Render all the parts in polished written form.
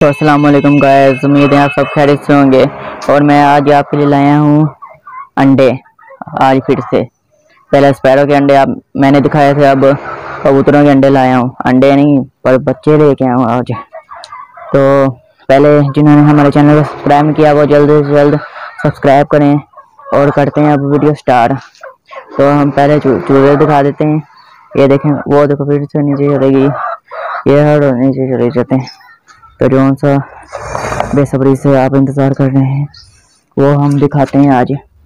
तो अस्सलाम वालेकुम गाइस, उम्मीद है आप सब खैरियत से होंगे। और मैं आज आपके लिए लाया हूँ अंडे। आज फिर से पहले स्पैरो के अंडे आप मैंने दिखाए थे, अब कबूतरों के अंडे लाया हूँ। अंडे नहीं पर बच्चे लेके आया हूँ आज। तो पहले जिन्होंने हमारे चैनल को सब्सक्राइब नहीं किया वो जल्द से जल्द सब्सक्राइब करें और करते हैं अब वीडियो स्टार्ट। तो हम पहले चूजे दिखा देते हैं। ये देखें, वो देखो फिर से नीचे चलेगी, ये हर नीचे चले जाते हैं। तो जो सा बेसब्री से आप इंतज़ार कर रहे हैं वो हम दिखाते हैं।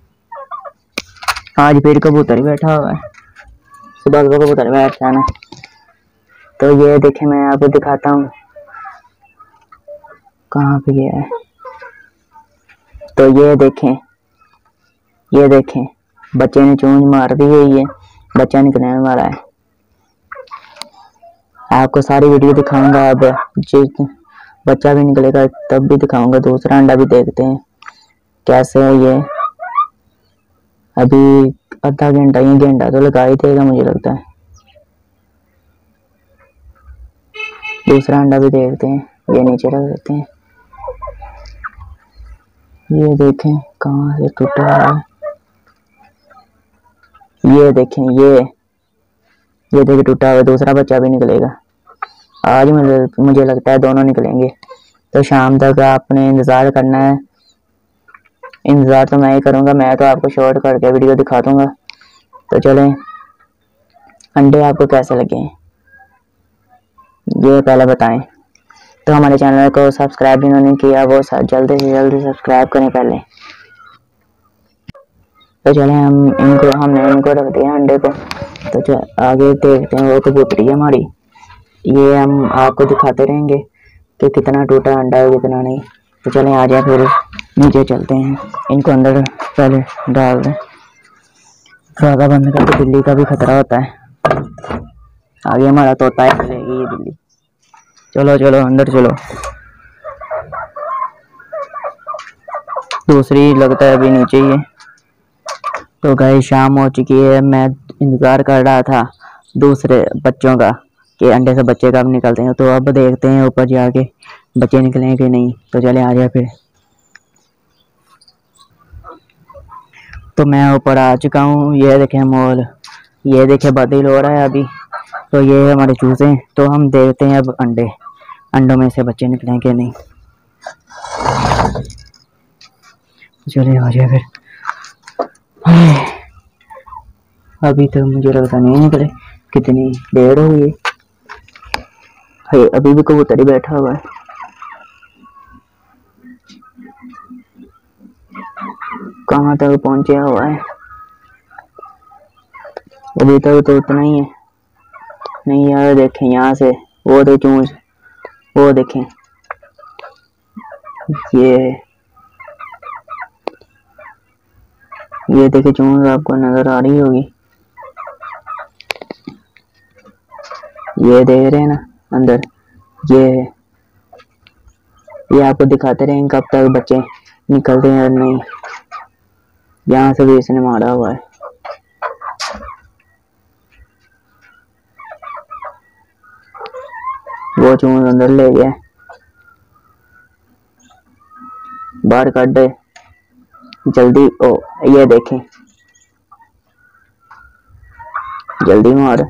आज फिर कबूतर बैठा हुआ है, सुबह सुबह कबूतर बैठ जाना। तो ये देखें, मैं आपको दिखाता हूँ कहाँ पे गया है। तो ये देखें बच्चे ने चूंज मार दी है, ये बच्चा निकलने वाला है। आपको सारी वीडियो दिखाऊंगा, अब जिस बच्चा भी निकलेगा तब भी दिखाऊंगा। दूसरा अंडा भी देखते हैं कैसे है ये। अभी आधा घंटा या घंटा तो लगा ही देगा मुझे लगता है। दूसरा अंडा भी देखते हैं, ये नीचे रख देते हैं। ये देखें कहाँ से टूटा है। ये देखें, ये देखें टूटा हुआ। दूसरा बच्चा भी निकलेगा आज। मुझे लगता है दोनों निकलेंगे। तो शाम तक आपने इंतज़ार करना है। इंतज़ार तो मैं ही करूँगा, मैं तो आपको शॉर्ट करके वीडियो दिखा दूँगा। तो चलें, अंडे आपको कैसे लगे ये पहले बताएं। तो हमारे चैनल को सब्सक्राइब जिन्होंने किया वो जल्दी से जल्दी सब्सक्राइब करें पहले। तो चलें, हमने इनको रख दिया अंडे को। तो आगे देखते हैं। वो कबूतरी है हमारी, ये हम आपको दिखाते रहेंगे कि कितना टूटा अंडा है कितना नहीं। तो चलें आ जाए, फिर नीचे चलते हैं। इनको अंदर पहले डाल दें, दरवाज़ा बंद करके। बिल्ली का भी खतरा होता है, आगे हमारा तोता है, चलेगी ये बिल्ली। चलो चलो अंदर चलो। दूसरी लगता है अभी नीचे ही है। तो गाइस शाम हो चुकी है, मैं इंतज़ार कर रहा था दूसरे बच्चों का कि अंडे से बच्चे कब निकलते हैं। तो अब देखते हैं ऊपर जाके बच्चे निकलें कि नहीं। तो चले आ जाए फिर। तो मैं ऊपर आ चुका हूँ। ये देखें मॉल, ये देखें बादल हो रहा है अभी। तो ये हमारे चूजे। तो हम देखते हैं अब अंडों में से बच्चे निकलें कि नहीं। चले आ जाए फिर। अभी तो मुझे लगता नहीं निकले, कितनी देर हो गई है। अभी भी कबूतर ही बैठा हुआ है। कहाँ तक पहुंचा हुआ है, अभी तक तो उतना ही है। नहीं यार, देखें यहाँ से वो तो चूंज, वो देखें ये देखें चूंज आपको नजर आ रही होगी। ये देख रहे हैं ना अंदर, ये आपको दिखाते रहेंगे कब तक बच्चे निकलते हैं और नहीं। यहाँ से भी इसने मारा हुआ है। वो चूंज अंदर ले गया, बाहर काट दे जल्दी। ओ ये देखें, जल्दी मार।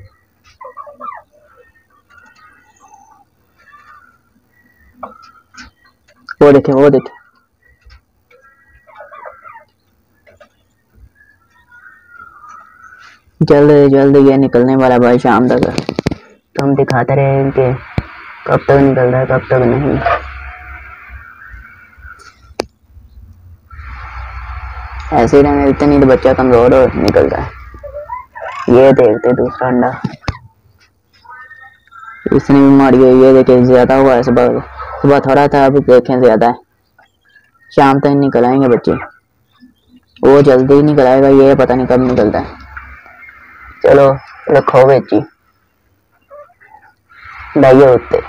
वो देखें जल्द ये निकलने वाला भाई शाम तक। तो हम दिखाते रहे कि कब तक निकल रहा है कब तक नहीं। ऐसे ही रहने देते, नहीं तो बच्चा कमजोर और निकल जाए। ये देखते दूसरा अंडा, इसने भी मारी है। ये देखे ज्यादा हुआ है, सुबह थोड़ा था, अभी देखें ज्यादा है। शाम तक निकल आएंगे बच्चे, वो जल्दी निकल आएगा, ये पता नहीं कब निकलता है। चलो रखो बेची डाइए होते।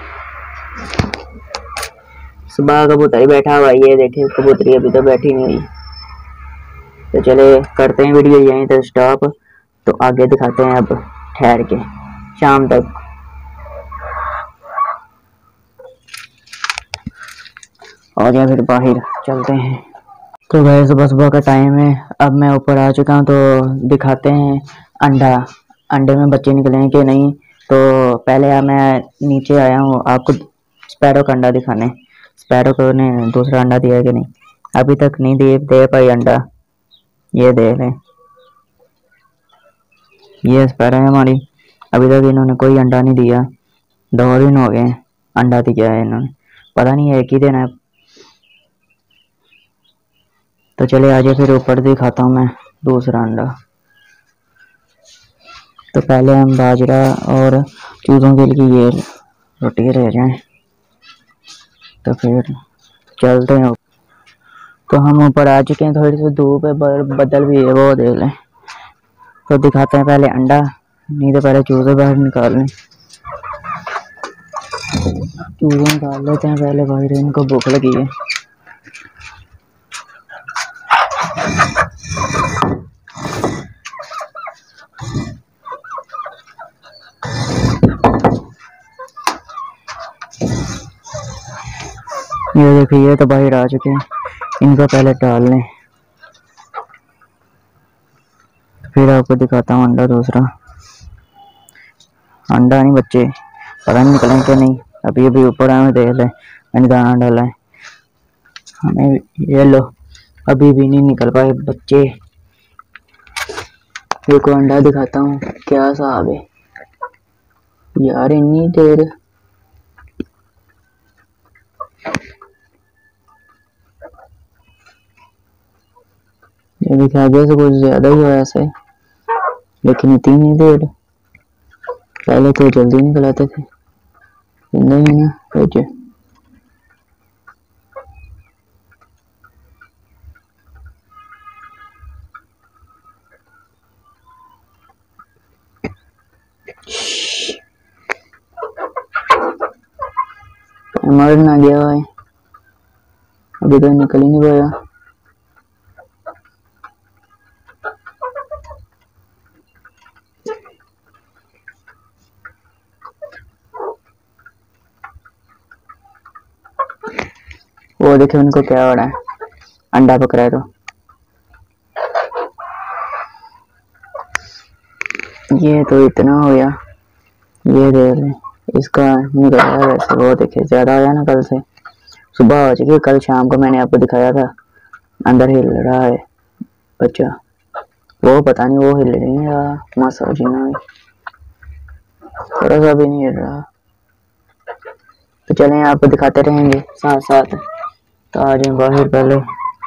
सुबह कबूतरी बैठा हुआ, ये देखे कबूतरी अभी तो बैठी नहीं हुई। तो चले करते हैं वीडियो यहीं तक स्टॉप। तो आगे दिखाते हैं अब ठहर के शाम तक। और या फिर बाहर चलते हैं। तो भाई सुबह सुबह का टाइम है, अब मैं ऊपर आ चुका हूँ। तो दिखाते हैं अंडा, अंडे में बच्चे निकले हैं कि नहीं। तो पहले मैं नीचे आया हूँ आपको स्पैरो का अंडा दिखाने। स्पैरो को ने दूसरा अंडा दिया है कि नहीं, अभी तक नहीं दे पाई अंडा। ये देख लें, ये स्पैरो है हमारी, अभी तक इन्होंने कोई अंडा नहीं दिया। 2 दिन हो गए अंडा दिया है इन्होंने, पता नहीं है एक ही दिन है। तो चले आजे फिर ऊपर दिखाता हूँ मैं दूसरा अंडा। तो पहले हम बाजरा और चूज़ों के लिए ये रोटी रह जाएं, तो फिर चलते हैं। तो हम ऊपर आ चुके हैं, थोड़ी सी धूप है, बदल भी है, वो देख लें। तो दिखाते हैं पहले अंडा, नहीं तो पहले चूज़े बाहर निकाल लें। चूज़े निकाल लेते हैं पहले बाहर, इनको भूख लगी है। ये देखिए, ये तो बाहर आ चुके हैं, इनको पहले डाल लें, फिर आपको दिखाता हूँ अंडा दूसरा। अंडा नहीं, बच्चे पता नहीं निकलें कि नहीं, अभी अभी ऊपर आए देख लें, मैंने दाना डाला है हमें। ये लो, अभी भी नहीं निकल पाए बच्चे। ये को अंडा दिखाता हूँ क्या साहब है यार, इतनी देर। ये देखिए आगे से कुछ ज्यादा ही हुआ ऐसे, लेकिन इतनी देर, पहले तो जल्दी निकल आते थे। नहीं ना बच्चे, मर ना गया है, अभी तो निकल ही नहीं पाया। वो देखिए उनको क्या हो रहा है, अंडा पकड़ा है। तो ये तो इतना हो गया, ये देख लें, इसका निकल रहा है वैसे। वो देखिए ज्यादा आया ना, कल से सुबह हो चुकी, कल शाम को मैंने आपको दिखाया था अंदर हिल रहा है बच्चा, वो पता नहीं वो हिल नहीं रहा, मसा जीना थोड़ा सा भी नहीं हिल रहा। तो चलें आपको दिखाते रहेंगे साथ साथ। तो आ जाए बाहर पहले,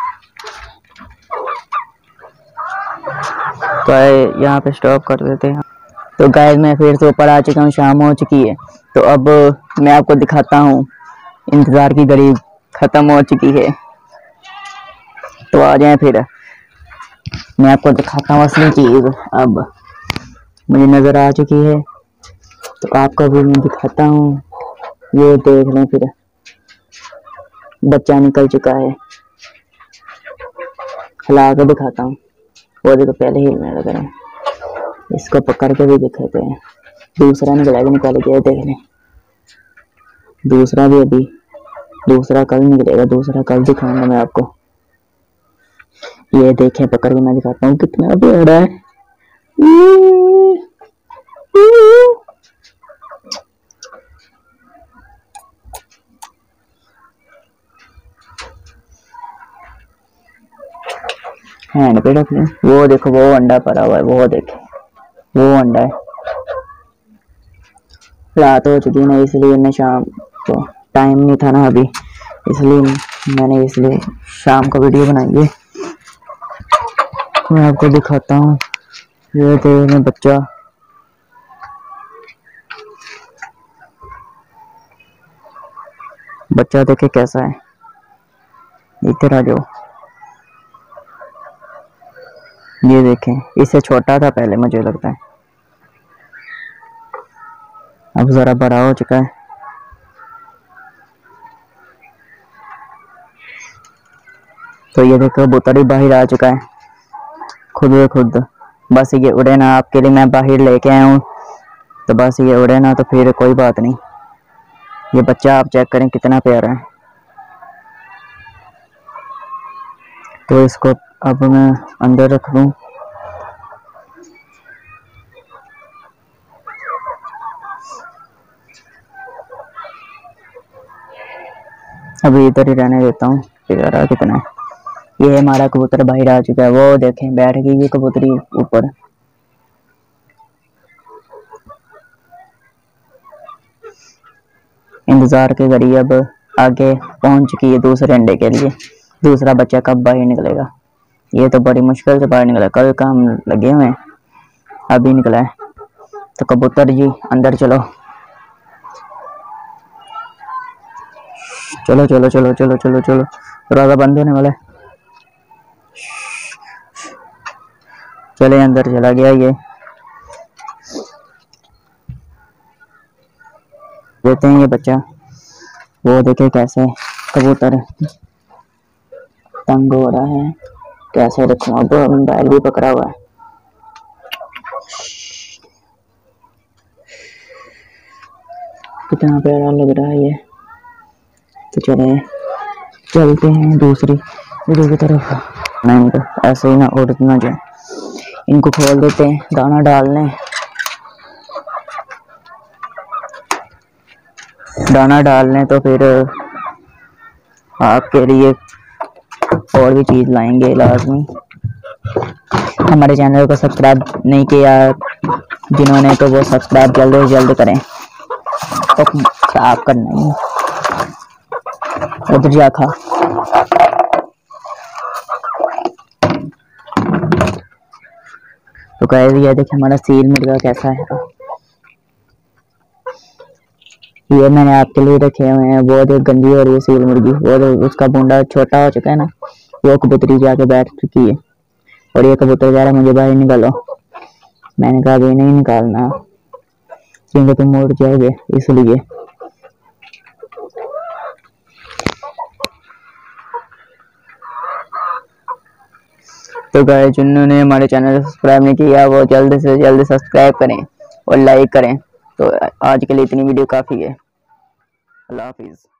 तो यहाँ पे स्टॉप कर देते हैं। तो गाइस मैं फिर से ऊपर आ चुका हूँ, शाम हो चुकी है। तो अब मैं आपको दिखाता हूँ, इंतजार की घड़ी खत्म हो चुकी है। तो आ जाए फिर मैं आपको दिखाता हूँ असली चीज, अब मुझे नजर आ चुकी है तो आपको भी मैं दिखाता हूँ। ये देख लें, फिर बच्चा निकल चुका है, हिला के दिखाता हूँ। वो देखो पहले हिलने लग रहा है, इसको पकड़ के भी दिखाते हैं। दूसरा निकला कि निकाले क्या, देख लें। दूसरा भी अभी, दूसरा कल निकलेगा, दूसरा कल दिखाऊंगा मैं आपको। ये देखें, पकड़ के मैं दिखाता हूँ कितना प्यारा है। हैंड पे रख लें। वो देखो, वो अंडा पड़ा हुआ है, वो देखे, वो अंडा है। रात हो चुकी ना, इसलिए मैं शाम को टाइम नहीं था ना अभी, इसलिए मैंने शाम को वीडियो बनाई है। मैं आपको दिखाता हूँ, ये देख लें बच्चा, बच्चा देखे कैसा है। इधर आ जाओ, ये देखें, इससे छोटा था पहले मुझे लगता है, अब जरा बड़ा हो चुका है। तो ये देखो कबूतर भी बाहर आ चुका है खुद ब खुद। बस ये उड़े ना, आपके लिए मैं बाहर लेके आया हूँ, तो बस ये उड़े ना तो फिर कोई बात नहीं। ये बच्चा आप चेक करें कितना प्यारा है। तो इसको अब मैं अंदर रख दूं। अभी इधर ही रहने देता हूँ। बेचारा कितना है। ये हमारा कबूतर बाहर आ चुका है, वो देखें बैठ गई ये कबूतरी ऊपर। इंतजार के जरिए अब आगे पहुंच चुकी है दूसरे अंडे के लिए। दूसरा बच्चा कब बाहर निकलेगा, ये तो बड़ी मुश्किल से बाहर निकला। कल का हम लगे हुए हैं, अभी निकला है। तो कबूतर जी अंदर चलो, चलो चलो चलो चलो चलो चलो, दरवाजा बंद होने वाला है। चले अंदर चला गया ये। देते हैं ये बच्चा, वो देखे कैसे कबूतर तंग हो रहा है। कैसे रखूं, अब मोबाइल भी पकड़ा हुआ है। कितना प्यारा लग रहा है ये। तो चलते हैं दूसरी वीडियो की तरफ। नहीं तो ऐसे ही ना उड़ ना जाए, इनको खोल देते हैं दाना डालने। दाना डालने तो फिर आपके लिए और भी चीज़ लाएंगे लाजमी। हमारे चैनल को सब्सक्राइब नहीं किया जिन्होंने, तो वो सब्सक्राइब जल्द से जल्द करें। तो साफ करना ही उधर जा खा। तो कह दिया देखिए हमारा सील मुर्गा कैसा है। ये मैंने आपके लिए रखे हुए हैं। बहुत एक गंदी हो रही है सील मुर्गी, वो उसका बुंडा छोटा हो चुका है ना, वो कबूतरी जाके बैठ चुकी है। और ये कबूतर कह रहा है मुझे बाहर निकालो। मैंने कहा अभी नहीं निकालना क्योंकि तुम उड़ जाओगे, इसलिए। तो गाइस जिन्होंने हमारे चैनल को सब्सक्राइब नहीं किया वो जल्द से जल्द सब्सक्राइब करें और लाइक करें। तो आज के लिए इतनी वीडियो काफ़ी है। अल्लाह हाफिज़।